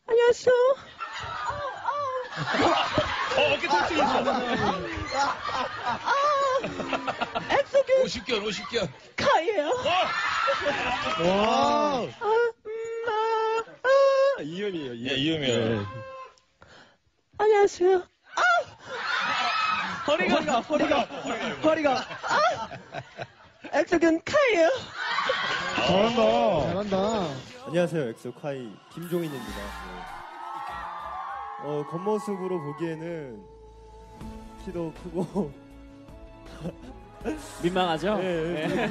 안녕하세요. 어깨 통증 있어. 엑소균 50견. 카이예요. 와. 이음이에요. 예, 이음이에요. 안녕하세요. 허리가. 엑소균 카이예요. 잘한다. 안녕하세요. 엑소 카이 김종인입니다. 겉모습으로 보기에는 키도 크고 민망하죠? 네.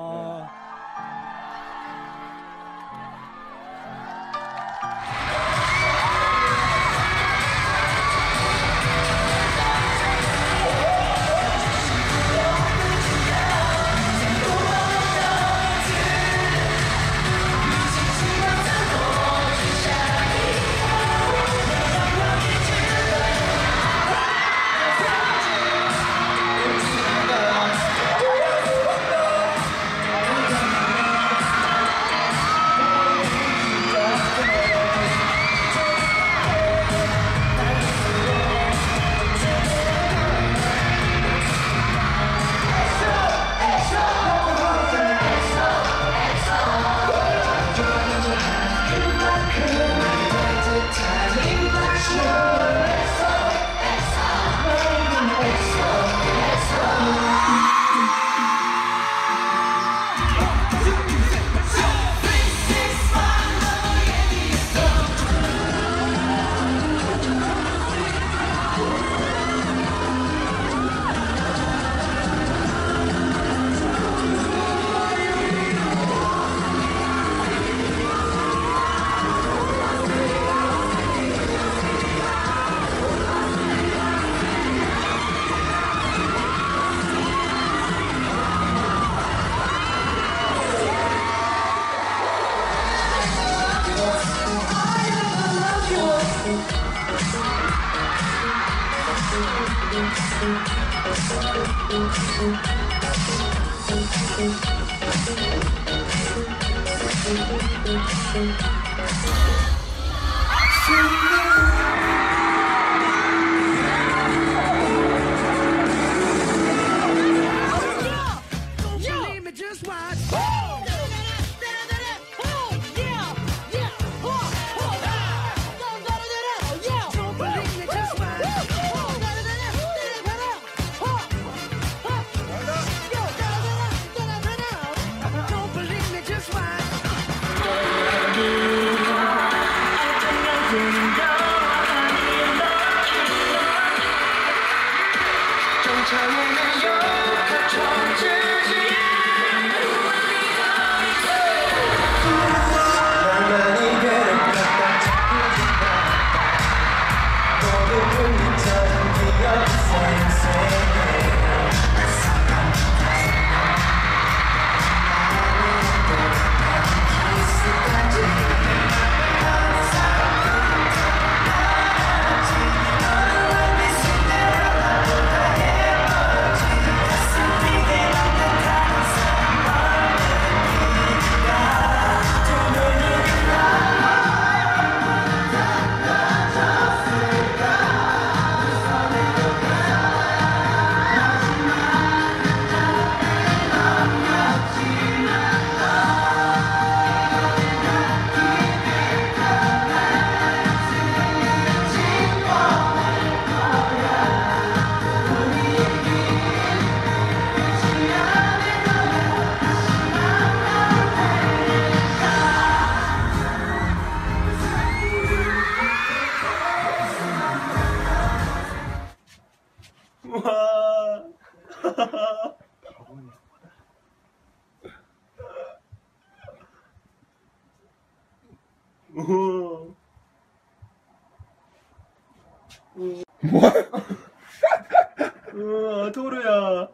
토르야.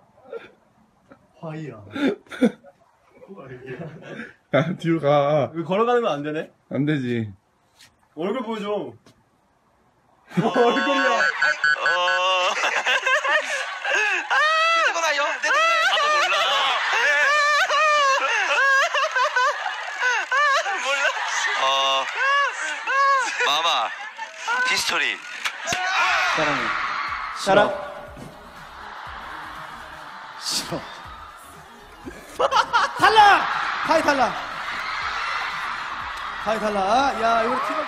화이야. 야, 뒤로 가. 왜 걸어가는 거 안 되네? 안 되지. 얼굴 보여줘. 얼굴이야. 누구나요? 나도 몰라. 몰라. 마마 히스토리. 사랑. 싫어. 탈락! 하이 탈락. 하이 탈락. 야, 이거 팀.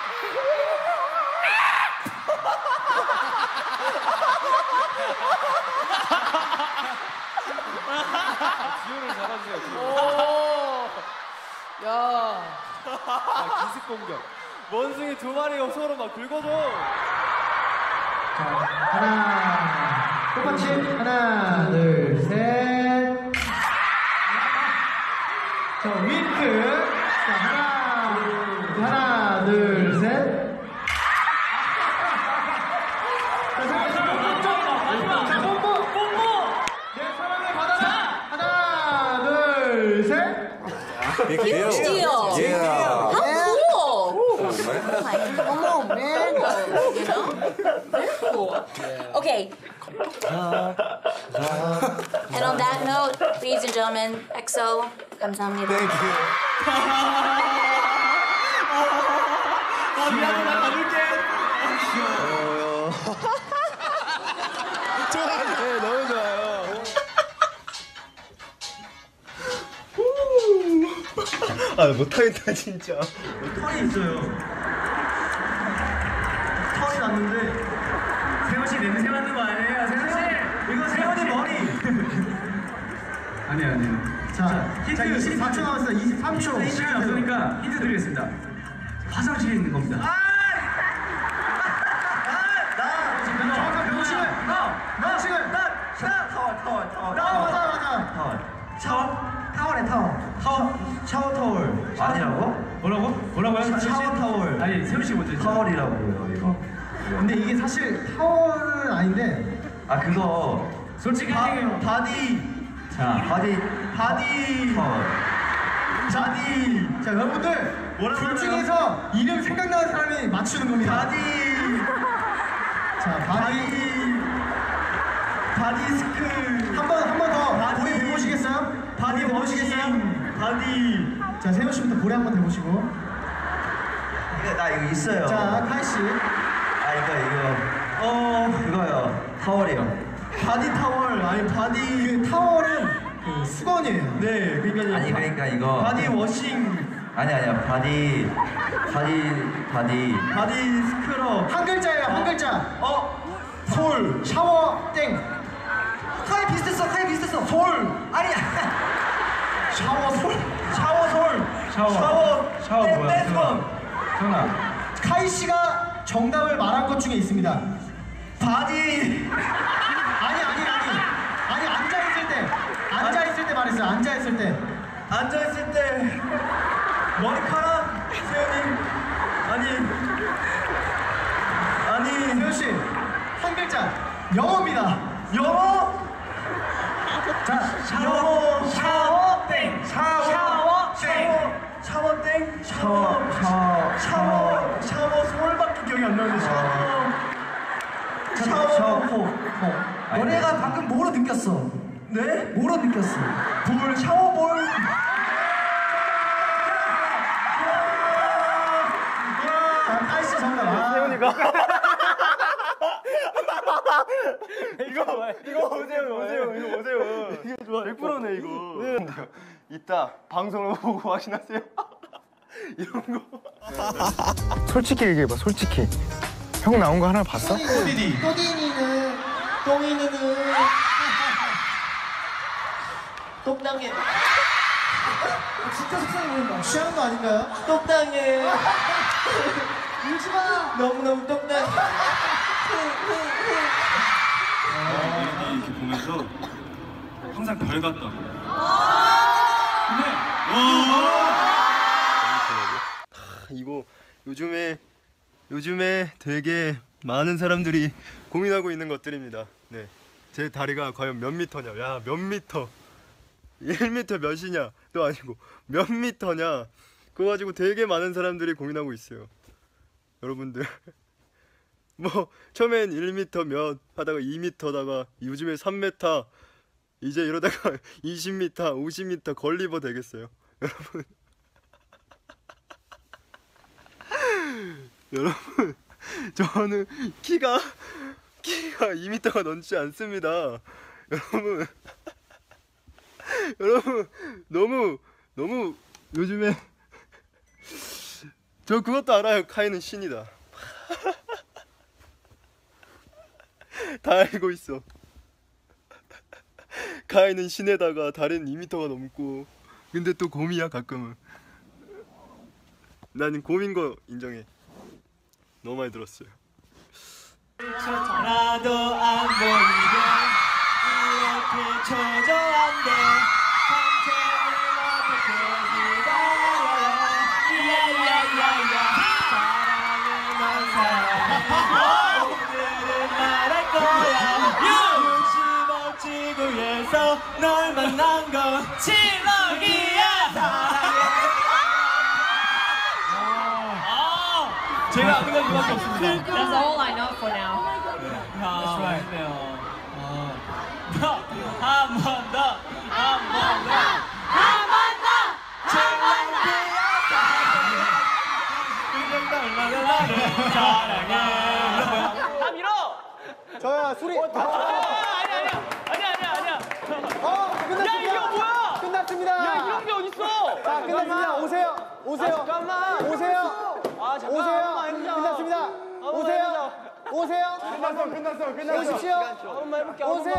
지호를 잡아주세요. 야. 기습 공격. 원숭이 두 마리가 서로 막 긁어줘. 하나, 똑같이 하나, 둘, 셋. 자, 윙크. 자, 하나, 둘, 셋. 자, 뽀뽀. 내 사랑을 받아라. 하나, 둘, 셋. Huge deal. How cool. Like, come on, man. You know? Very cool. Okay. And on that note, ladies and gentlemen, EXO, 감사합니다. Thank you. 미안해, 나 가볼게. 네, 너무 좋아요. 아, 못하겠다, 진짜. 털이 있어요. 털이 났는데. 세훈씨 냄새 맡는 거 아니에요? 세훈씨! 이거 세훈이 머리! 아니에요. 자, 힌트 24초 남았어요. 23초. 힌트가 없으니까 힌트 드리겠습니다. 화장실에 있는 겁니다. 샤워 타월 아니라고? 뭐라고요? 샤워 타월. 아니, 세훈씨 먼저. 타월이라고요 이거. 근데 이게 사실 타월은 아닌데 아 그거 솔직히 얘기해요. 바디. 자, 바디 타월. 자, 여러분들 둘 중에서 이름 생각나는 사람이 맞추는 겁니다. 바디. 자, 바디스크. 한 번 더. 바디. 고리 대보시겠어요? 바디 대보시겠어요? 바디. 자, 세훈 씨부터 고리 한 번 대보시고. 이거 나 이거 있어요. 자, 카이 씨. 아 이거 그거요. 타월이요. 바디 타월 아니 바디. 그 타월은 그 수건이에요. 네 그러니까 아니 그러니까 이거 바디 워싱. 아니야 바디 스크럽. 한 글자예요, 한 글자. 솔. 샤워 땡. 카이 비슷했어. 솔. 아니야. 샤워솔. 샤워 뭐야? 댄스건. 세훈아. 카이 씨가 정답을 말한 것 중에 있습니다. 바디. 아니, 앉아있을 때 말했어요. 앉아있을 때. 앉아있을 때 머리카락. 세훈이. 아니 세훈 씨, 한 글자. 영어입니다. 영어. 자, 샤워 솔밖에 기억이 안 나는데 샤워. 너네가 방금 뭐로 느꼈어? 네? 뭐로 느꼈어? 볼 샤워볼. 자, 카이 씨 정답. 세훈이가. 이거 오세요. 이게 좋아. 100%네, 이거. 이따 방송을 보고 확인하세요. 이런 거. 솔직히 얘기해봐, 솔직히. 형 나온 거 하나 봤어? 또디니는 똑당해. 진짜 속상해 보인다. 취하는 거 아닌가요? 똑당해. 울지마. 너무너무 똑당해. 이렇게 보면서 항상 별 같다. 이거 요즘에 되게 많은 사람들이 고민하고 있는 것들입니다. 네, 제 다리가 과연 몇 미터냐? 야, 몇 미터? 1미터 몇이냐? 또 아니고 몇 미터냐? 그거 가지고 되게 많은 사람들이 고민하고 있어요. 여러분들 뭐 처음엔 1m 몇 하다가 2m다가 요즘에 3m 이제 이러다가 20m, 50m 걸리버 되겠어요. 여러분 여러분, 저는 키가 2m가 넘지 않습니다. 여러분, 여러분 너무 요즘에 저 그것도 알아요. 카이는 신이다. 다 알고 있어. 카이는 신에다가 다리는 2m가 넘고, 근데 또 곰이야 가끔은. 나는 곰인 거 인정해. 너무 많이 들었어요. 하나도 안 보이게 이렇게 초조한데 한참을 어떻게 기다려요. 야야야야 사랑은 사랑해. 오늘은 말할 거야. 65 지구에서 널 만난 건 칠록이야. 제가 아는 건 이밖에 없습니다. That's all I know for now. That's right. 한 번 더. 다 밀어. 저야 술이 아니야. 끝났습니다. 야 이게 뭐야? 끝났습니다. 야 이런 게 어딨어? 자 끝났습니다. 오세요. 잠깐만. 오세요. 잠깐만. 오세요. 끝났습니다. 오세요. 끝났어. 오십시오. 한번만 해볼게. 오세요.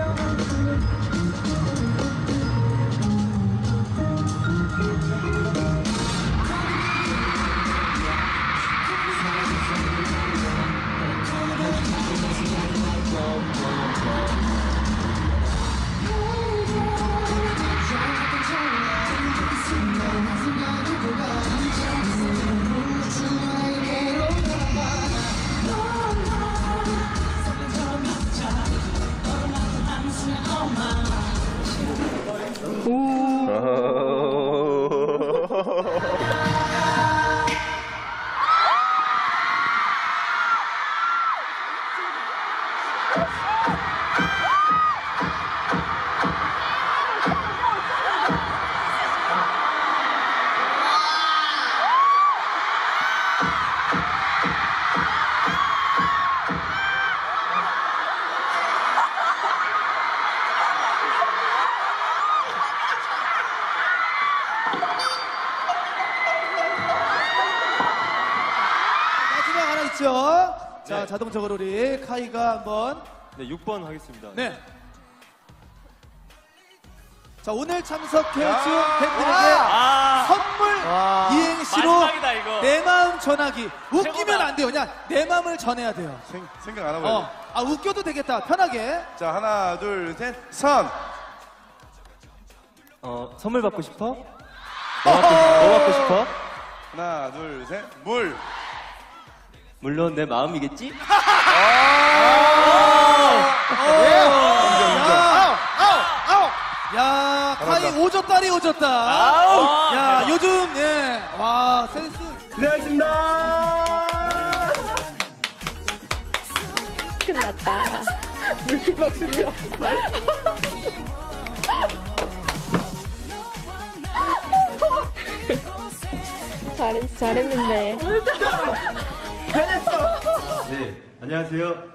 마지막 하나 있죠. 자, 자동적으로 우리 카이가 한번. 네, 6번 하겠습니다. 네. 자, 오늘 참석해준 팬들에게 선물 이행시로 마지막이다, 이거. 내 마음 전하기. 웃기면 최고다. 안 돼요. 그냥 내 마음을 전해야 돼요. 생각 안 하고. 웃겨도 되겠다. 편하게. 자, 하나, 둘, 셋, 선. 선물 받고 싶어? 뭐 받고 싶어? 하나, 둘, 셋, 물. 물론 내 마음이겠지? 야, 카이 오졌다리 오졌다. 야, 요즘, 예. 와, 센스. 고생하셨습니다. 끝났다. 잘했는데. 네, 안녕하세요.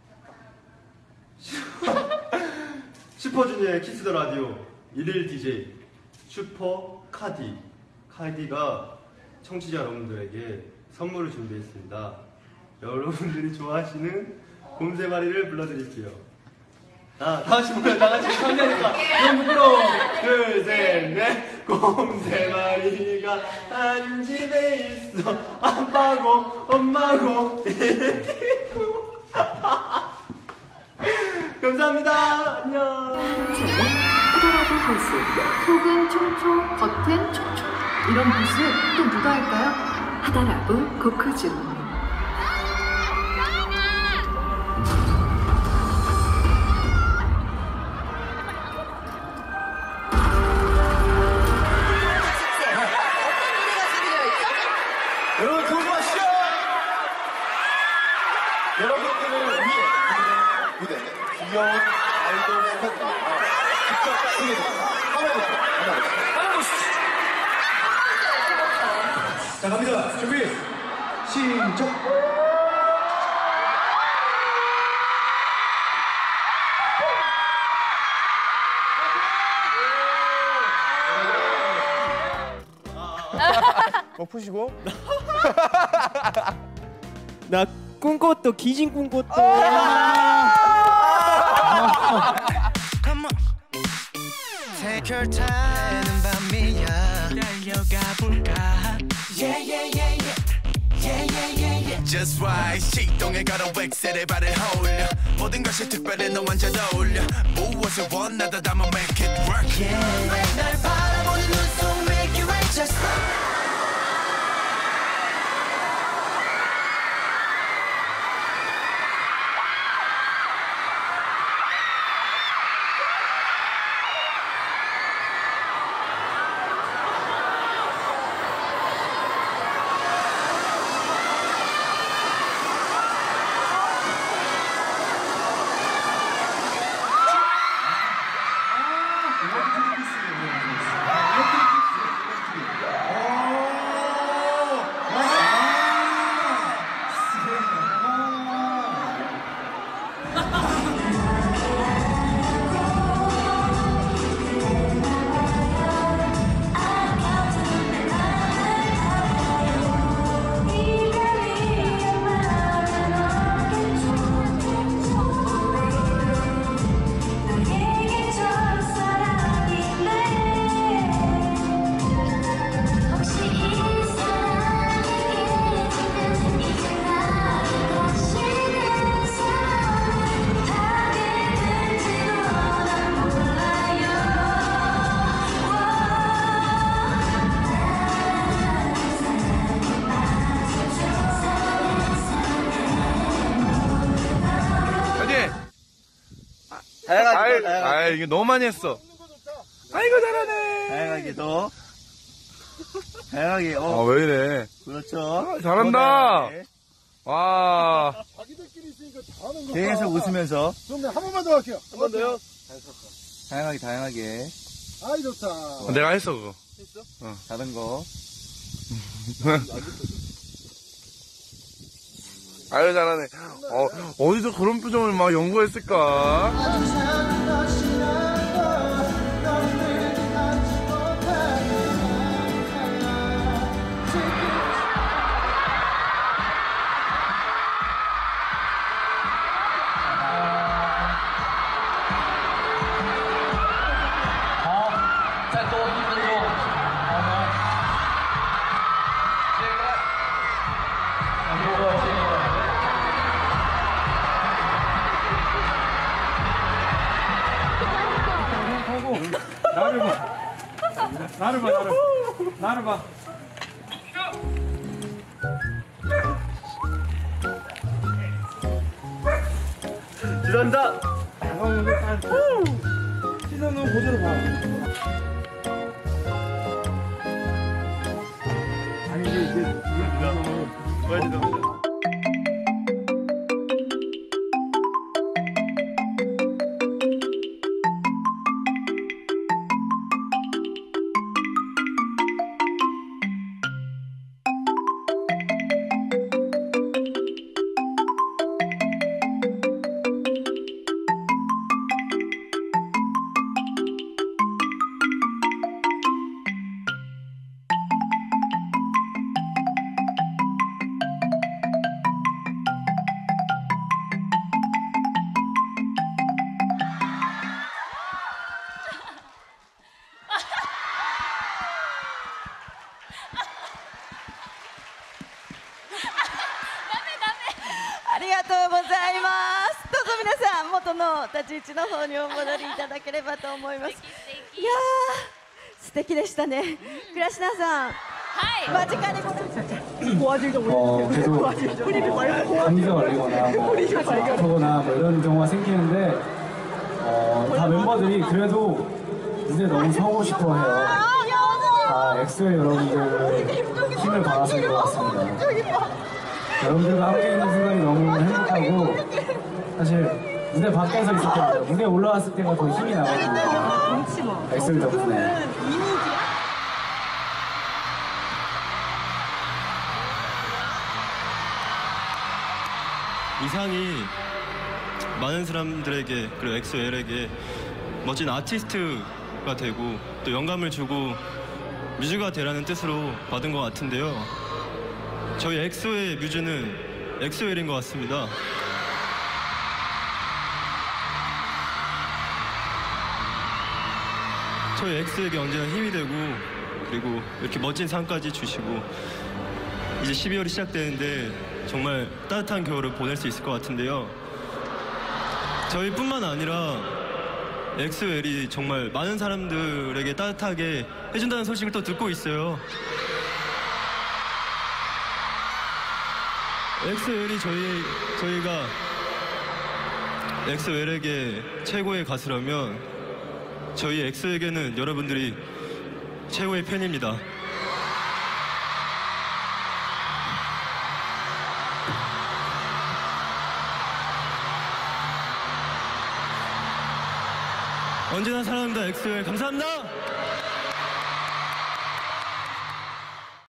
슈퍼주니어의 키스 더 라디오 1일 DJ 슈퍼 카디. 카디가 청취자 여러분들에게 선물을 준비했습니다. 여러분들이 좋아하시는 곰 3마리를 불러드릴게요. 다 같이 불러요. 다 같이 참여하니까 그럼 부끄러워. 둘, 셋, 넷. 곰 3마리가 한 집에 있어. 아빠고 엄마고 이리고. 감사합니다. 안녕. 하더라도 할수 속은 총총 겉은 총총 이런 모습 또 누가 할까요? 하다라고 고쿠준. 여러분 궁금하시죠? 여러분들을 위해 무대 귀여운 아이돌 팬들 직접 소개드립니다. 한번 보시죠. 자 갑니다. 준비 시작. 푸시고. 나 꿈꿨도 기진 꿈꿨도. 새결타는 밤이야 달려가 볼까 Just right 시동에 걸어 웩셀에 발을 홀려 모든 것이 특별해 너 완전 어울려 무엇을 원하다 담아 make it work yeah. 날 바라보는 눈속 make it right just 아이, 이게 너무 많이 했어. 아이고, 잘하네. 다양하게 더. 다양하게, 왜 이래. 그렇죠. 잘한다. 와. 자기들끼리 있으니까 다 하는 거야. 계속 웃으면서. 그럼 한 번만 더 할게요. 한 번 더요? 다양하게. 아이, 좋다. 내가 했어, 그거. 했어? 다른 거. 아유, 잘하네. 어디서 그런 표정을 막 연구했을까? 나를 봐. 지난다. 시선은 그대로 봐. 아니 이제 보여주자. ありがとうございます。どうぞ皆さん元の立ち位置の方にお戻りいただければと思います。いやー素敵でしたね。倉科さん、間近に 계속 감기가 걸리거나 아프거나 이런 경우가 생기는데 다 멤버들이 그래도 무대 너무 서고 싶어해요. 다 엑소의 여러분들 힘을 받아서 것 같습니다. 여러분들과 함께 있는 순간이 너무 행복하고 사실 무대 밖에서 있을 때보다 무대에 올라왔을 때가 더 힘이 나거든요. 엑소의 덕분에. 이 상이 많은 사람들에게 그리고 엑소엘에게 멋진 아티스트가 되고 또 영감을 주고 뮤즈가 되라는 뜻으로 받은 것 같은데요. 저희 엑소의 뮤즈는 엑소엘인 것 같습니다. 저희 엑소에게 언제나 힘이 되고 그리고 이렇게 멋진 상까지 주시고 이제 12월이 시작되는데 정말 따뜻한 겨울을 보낼 수 있을 것 같은데요. 저희뿐만 아니라 엑소엘이 정말 많은 사람들에게 따뜻하게 해준다는 소식을 또 듣고 있어요. 엑소엘이 저희가 엑소엘에게 최고의 가수라면 저희 엑소에게는 여러분들이 최고의 팬입니다. 언제나 사랑합니다. 엑소엘 감사합니다.